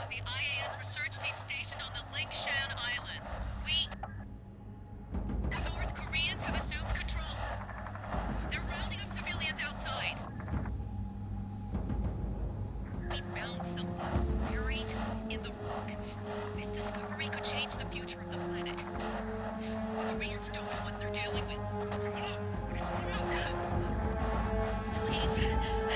The IAS research team stationed on the Lingshan Islands. The North Koreans have assumed control. They're rounding up civilians outside. We found something buried in the rock. This discovery could change the future of the planet. The Koreans don't know what they're dealing with. Please.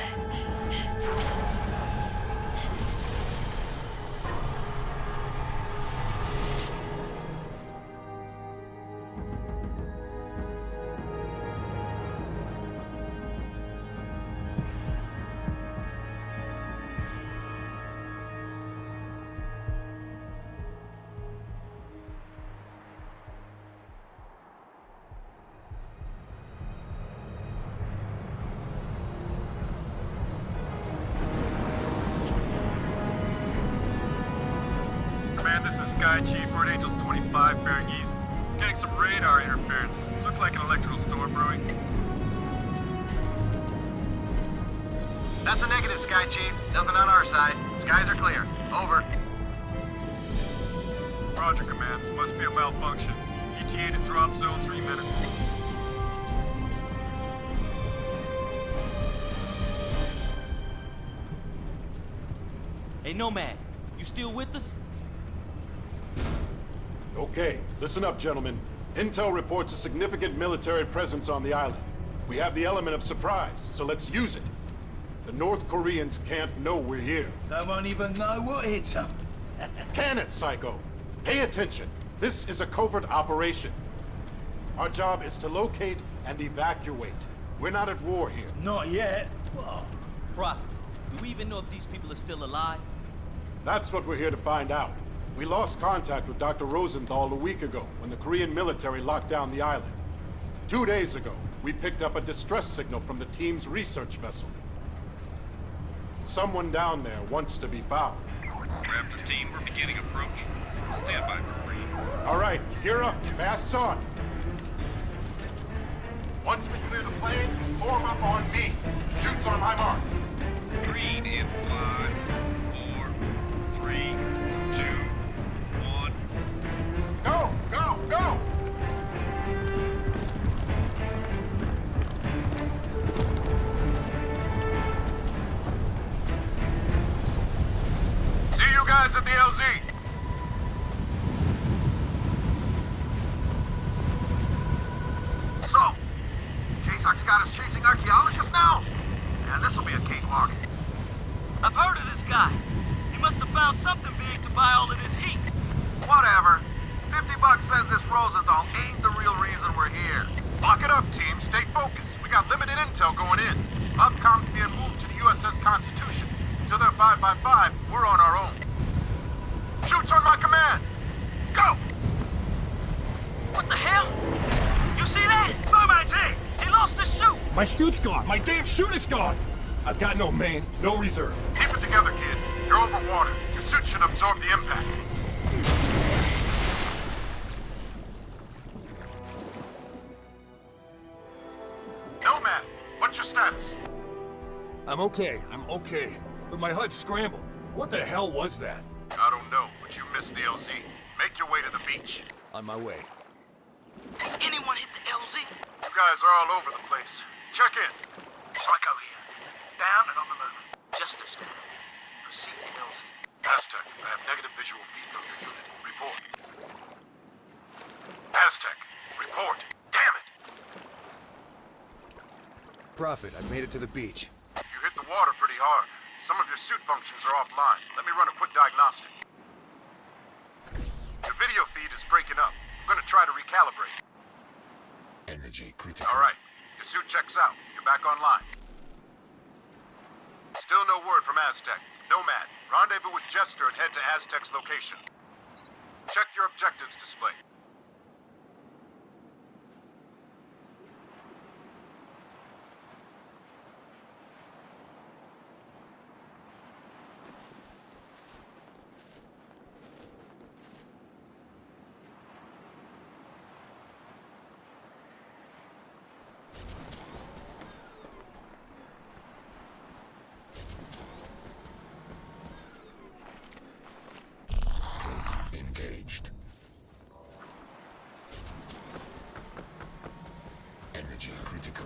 This is Sky Chief, Red Angels 25, bearing east. Getting some radar interference. Looks like an electrical storm brewing. That's a negative, Sky Chief. Nothing on our side. Skies are clear. Over. Roger, Command. Must be a malfunction. ETA to drop zone 3 minutes. Hey, Nomad. You still with us? Okay, listen up, gentlemen. Intel reports a significant military presence on the island. We have the element of surprise, so let's use it. The North Koreans can't know we're here. They won't even know what hit them. Can it, Psycho? Pay attention. This is a covert operation. Our job is to locate and evacuate. We're not at war here. Not yet. Whoa. Prophet, do we even know if these people are still alive? That's what we're here to find out. We lost contact with Dr. Rosenthal a week ago when the Korean military locked down the island. 2 days ago, we picked up a distress signal from the team's research vessel. Someone down there wants to be found. Raptor team, we're beginning approach. Stand by for green. All right, gear up. Masks on. Once we clear the plane, form up on me. Shoots on my mark. Green in 5, 4, 3, 2, 1. Go! Go! Go! See you guys at the LZ! So, JSOC's got us chasing archaeologists now? Yeah, this'll be a cakewalk. I've heard of this guy. He must have found something big to buy all of this heat. Whatever. $50 says this Rosenthal ain't the real reason we're here. Lock it up, team. Stay focused. We got limited intel going in. Upcom's being moved to the USS Constitution. Until they're 5x5, we're on our own. Shoots on my command! Go! What the hell? You see that? Merman's here! He lost his chute! My chute's gone! My damn chute is gone! I've got no main, no reserve. Keep it together, kid. You're over water. Your suit should absorb the impact. Nomad, what's your status? I'm okay, but my HUD's scrambled. What the hell was that? I don't know, but you missed the LZ. Make your way to the beach. On my way. Did anyone hit the LZ? You guys are all over the place. Check in. Psycho here. Down and on the move. Justice down. Proceed to LZ. Aztec, I have negative visual feed from your unit. Report. Aztec, report. Damn it! Prophet, I made it to the beach. You hit the water pretty hard. Some of your suit functions are offline. Let me run a quick diagnostic. Your video feed is breaking up. I'm gonna try to recalibrate. Energy critical. All right. Your suit checks out. You're back online. Still no word from Aztec. Nomad, rendezvous with Jester and head to Aztec's location. Check your objectives display. critical.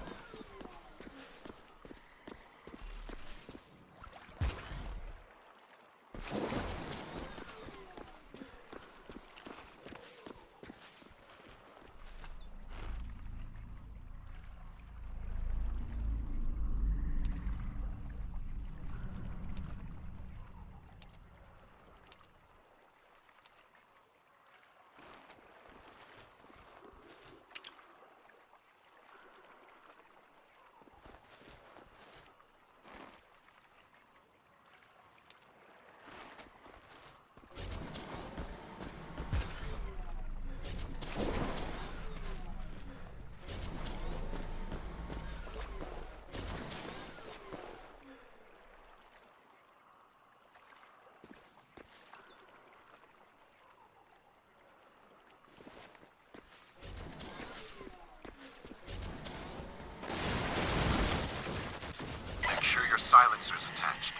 Make sure your silencer's attached.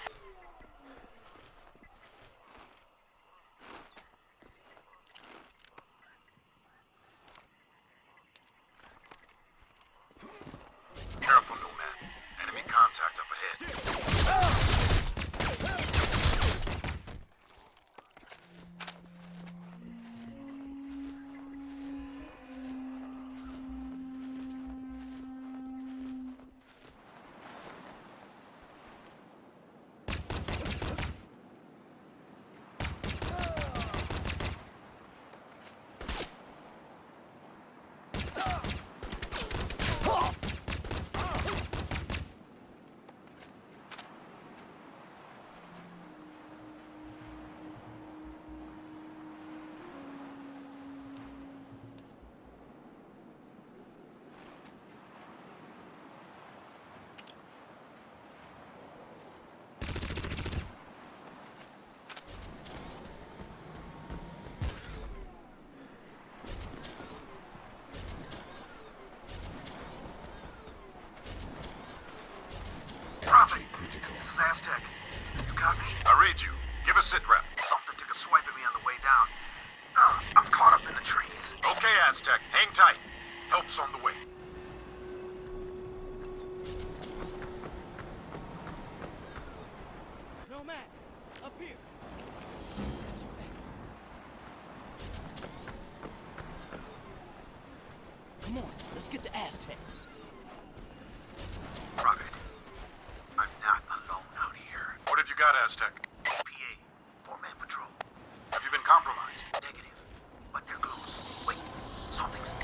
Careful, Nomad. Enemy contact up ahead. This is Aztec. You got me? I read you. Give a sit rep. Something took a swipe at me on the way down. I'm caught up in the trees. Okay, Aztec. Hang tight. Help's on the way. No man, up here. Come on, let's get to Aztec. Prophet, I'm not alone out here. What have you got, Aztec? APA, 4-man patrol. Have you been compromised? Negative, but they're close. Wait, something's...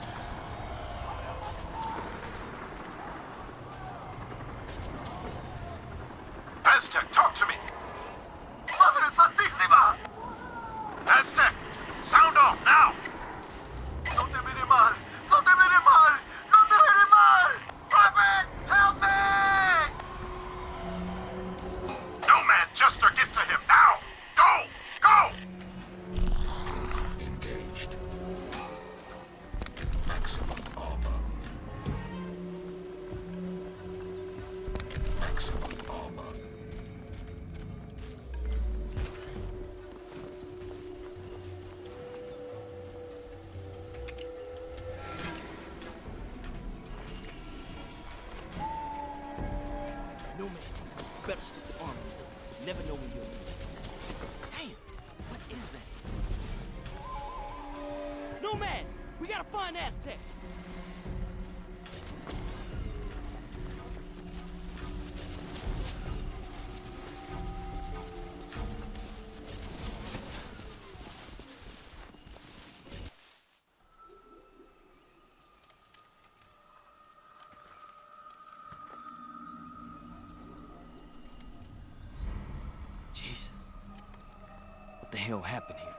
Aztec, talk to me! Madre Santísima! Aztec, sound off now! No te mire mal! No te mire mal! No te mire mal! Prophet, help me! Nomad, Jester, get to him now! Go! Go! Engaged. Maximum armor. Maximum armor. No man, better stick to armor. You never know when you'll need it. Damn, what is that? No man, we gotta find Aztec. Jesus. What the hell happened here?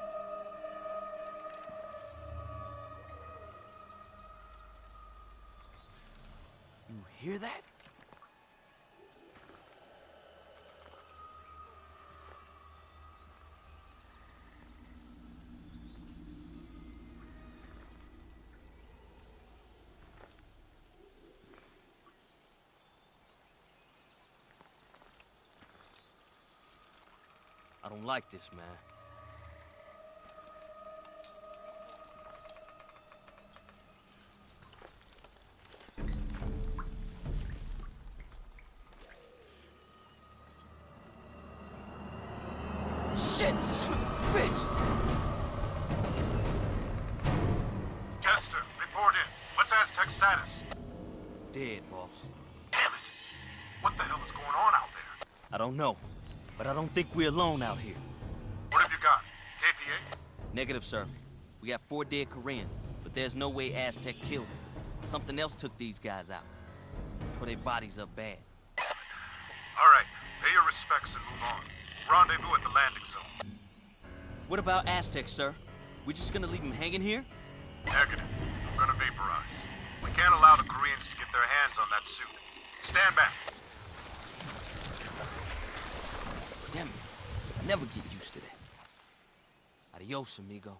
You hear that? I don't like this, man. Shit, son of a bitch! Chester, report in. What's Aztec's status? Dead, boss. Damn it! What the hell is going on out there? I don't know, but I don't think we're alone out here. What have you got? KPA? Negative, sir. We got 4 dead Koreans, but there's no way Aztec killed them. Something else took these guys out. Tore their bodies up bad. All right, pay your respects and move on. Rendezvous at the landing zone. What about Aztec, sir? We just gonna leave him hanging here? Negative. I'm gonna vaporize. We can't allow the Koreans to get their hands on that suit. Stand back. Damn it. I never get used to that. Adios, amigo.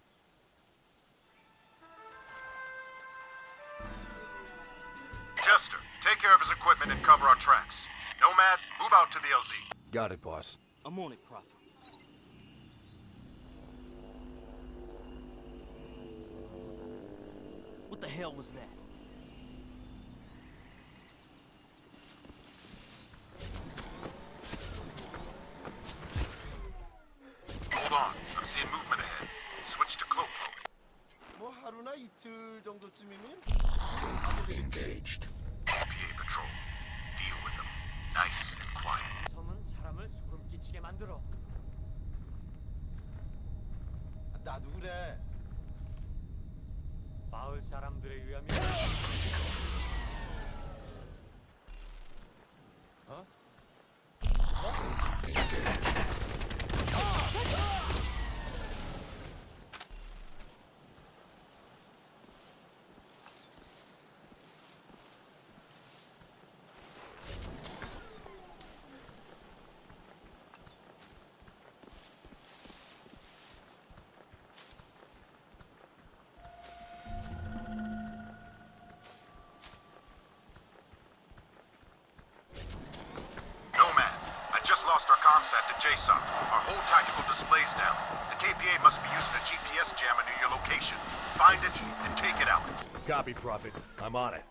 Chester, take care of his equipment and cover our tracks. Nomad, move out to the LZ. Got it, boss. I'm on it, Prophet. What the hell was that? Hold on, I'm seeing movement ahead. Switch to cloak mode. 뭐 하루나 이틀 정도쯤이면 Engaged. KPA patrol. Deal with them. Nice and quiet. 섬은 사람을 소름 끼치게 만들어. 나도 그래. 마을 사람들에 의하면 Lost our comsat to JSOC. Our whole tactical display's down. The KPA must be using a GPS jammer near your location. Find it and take it out. Copy, Prophet. I'm on it.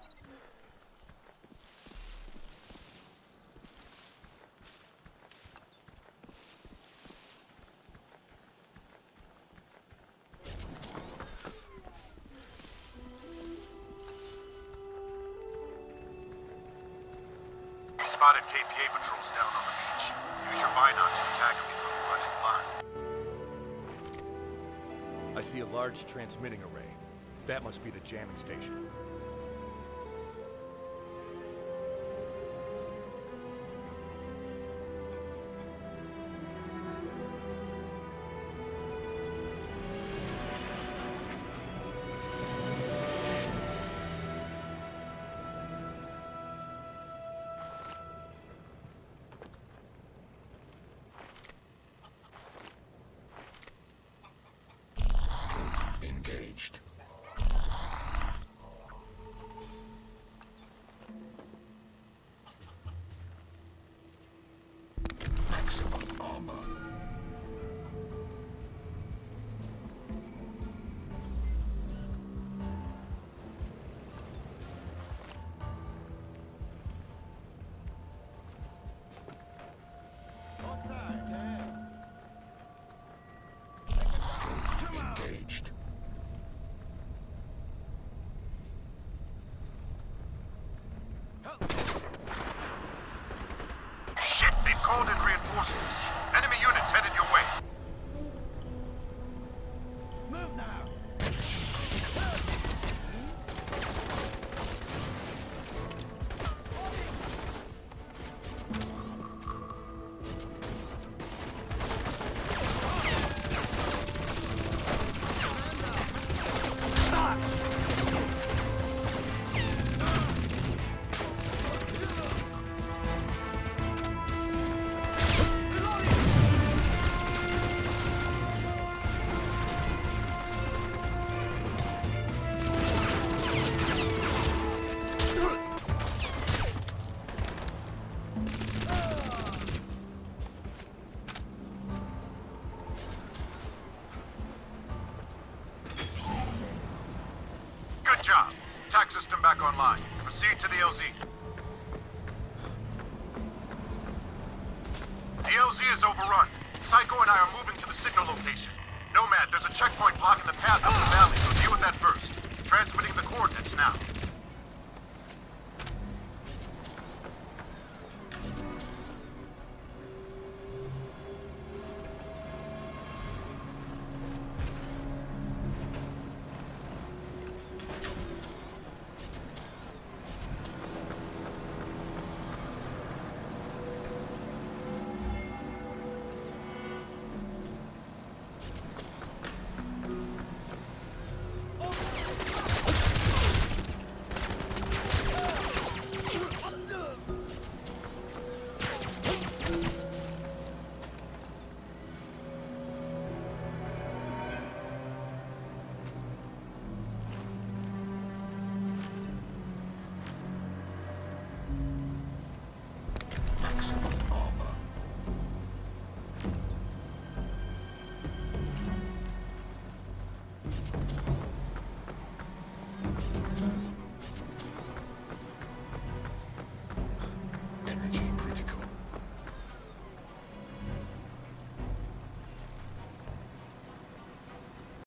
We spotted KPA patrols down on the beach. Use your binocs to tag them before you run in blind. I see a large transmitting array. That must be the jamming station. Engaged. Maximum armor. Engaged. Shit, they've called in reinforcements. Enemy units headed your way. Move now. Good job. Attack system back online. Proceed to the LZ. The LZ is overrun. Psycho and I are moving to to the signal location. Nomad, there's a checkpoint blocking the path up the valley, so deal with that first. Transmitting the coordinates now.